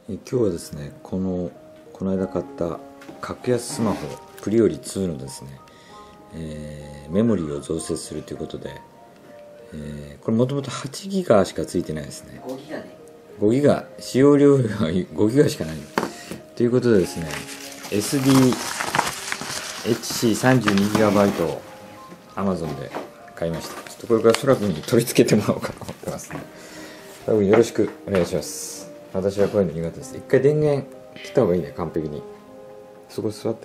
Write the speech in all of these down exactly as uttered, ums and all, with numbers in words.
え今日はですね、このこの間買った格安スマホプリオリツーのですね、えーメモリーを増設するということで、えーこれもともとはちギガしかついてないですね。 ごギガでごギガ、使用量がごギガしかないということでですね、 エスディーエイチシーさんじゅうにギガバイト を Amazon で買いました。ちょっとこれから空くんに取り付けてもらおうかと思ってますね。多分よろしくお願いします。私はこういうの苦手です。一回電源切った方がいいね、完璧に。そこ座って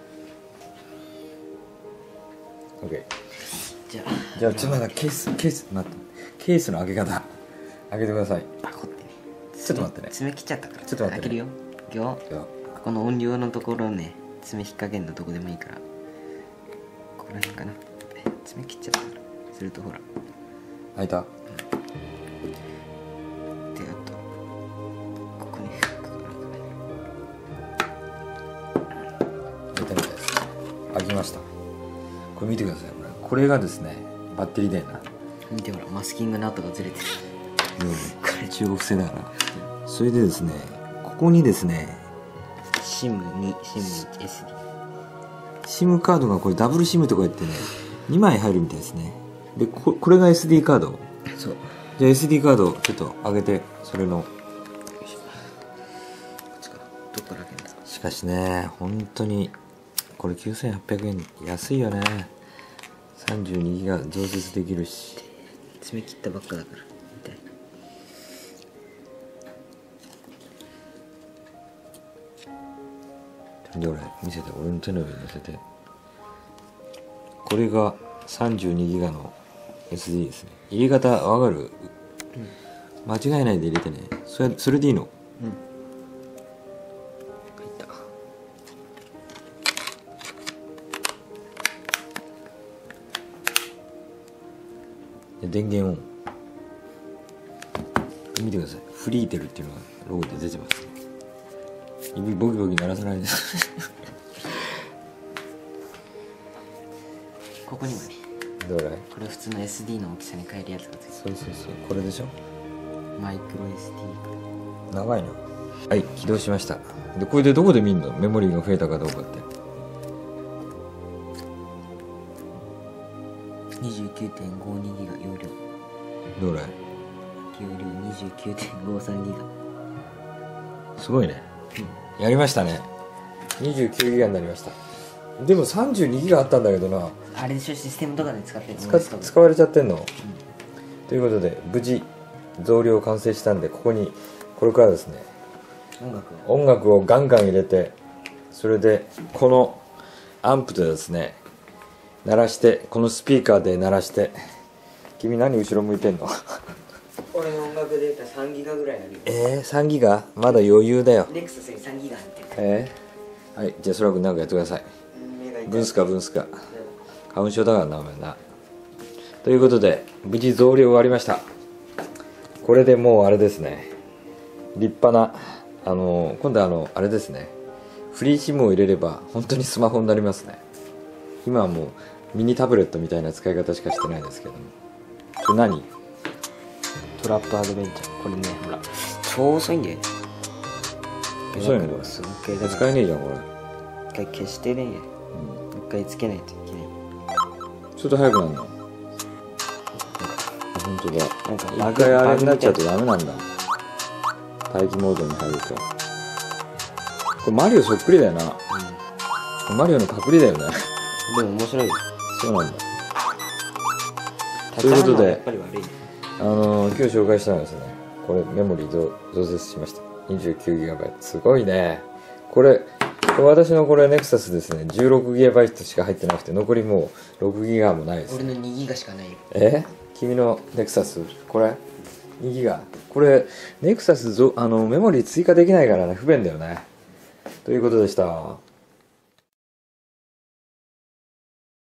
OK。 じゃあじゃあちょっとまだケースケース待ってケースの開け方開けてください。 パコってね。 ちょっと待ってね。 爪切っちゃったからちょっと待ってね開けるよ。いくよ。 じゃあここの音量のところね、爪引っ掛けんのどこでもいいから、ここら辺かな。爪切っちゃったからするとほら開いた。 で、あとここに開いたみたいですね。開きました。これ見てください。これこれがですね、バッテリーだよな。 見てほら、マスキングの跡がずれてる。 これ中国製だからそれでですね、ここにですねシムに、シムいち、エスディー。 SIM カードがこれダブル SIM とか言ってねにまい入るみたいですね。で こ, これが エスディー カード。 そう、 じゃあ エスディー カードちょっと上げて、それのこっちか。どっから開けんだ。 しかしね、本当にこれきゅうせんはっぴゃくえん安いよね。さんじゅうにギガ増設できるし。 爪切ったばっかだから痛い。 で俺見せて、俺の手の上に乗せて。これがさんじゅうにギガの エスディー ですね。入れ方わかる？間違えないで入れてね。それそれでいいの？ うん、入った。 で電源オン見てください。フリーテルっていうのがロゴで出てますね。指ボキボキ鳴らさないですここにもね、 どれ？ これ普通の エスディー の大きさに変えるやつがついてそうそうそう、これでしょ。 る。マイクロ エスディー長いな。はい、起動しました。でこれでどこで見んの？メモリーが増えたかどうかって。 にじゅうきゅうてんごにギガ容量。 どれ？ 容量 にじゅうきゅうてんごさんギガ。 すごいね。やりましたね。にじゅうきゅうギガになりました。でもさんじゅうにギガあったんだけどな。 あれでしょ、システムとかで使ってる。 使使われちゃってんの、うん、ということで無事増量完成したんで、ここにこれからですね、 音楽を音楽をガンガン入れて、それでこのアンプでですね鳴らして、このスピーカーで鳴らして。君何後ろ向いてんの俺の音楽データさんギガぐらいあるよ。 えー、さんギガまだ余裕だよ。 ネクサスにさんギガ入ってる。 えー、はい、じゃあそらくんなんかやってください。 目が痛い。 ブンスかブンスか花粉症だからなお前な。ということで無事増量終わりました。これでもうあれですね、立派なあの今度はあのあれですね、フリー SIM を入れれば本当にスマホになりますね。今はもうミニタブレットみたいな使い方しかしてないですけども。これ何？ トラップアドベンチャー。これね、ほら超遅いんだよね。 遅いのこれ。 すっげえだから使えねえじゃんこれ。 一回消してね、一回つけないといけない。 ちょっと早くなるの？本当だ。 なんかバグ一回あれになっちゃうバグとダメなんだ。待機モードに入ると。これマリオそっくりだよな。マリオのパクリだよね。 でも面白いよ。 そうなんだ。ということでやっぱり悪いね。 あのー、今日紹介したのはですね、これメモリー増増設しました。 にじゅうきゅうギガバイト。 すごいね。これ私のこれネクサスですね、 じゅうろくギガバイト しか入ってなくて、残りもうろくギガもないです。 俺のにギガしかないよ。 え君のネクサスこれにギガ。これネクサスぞあのメモリー追加できないからね、不便だよね。ということでした。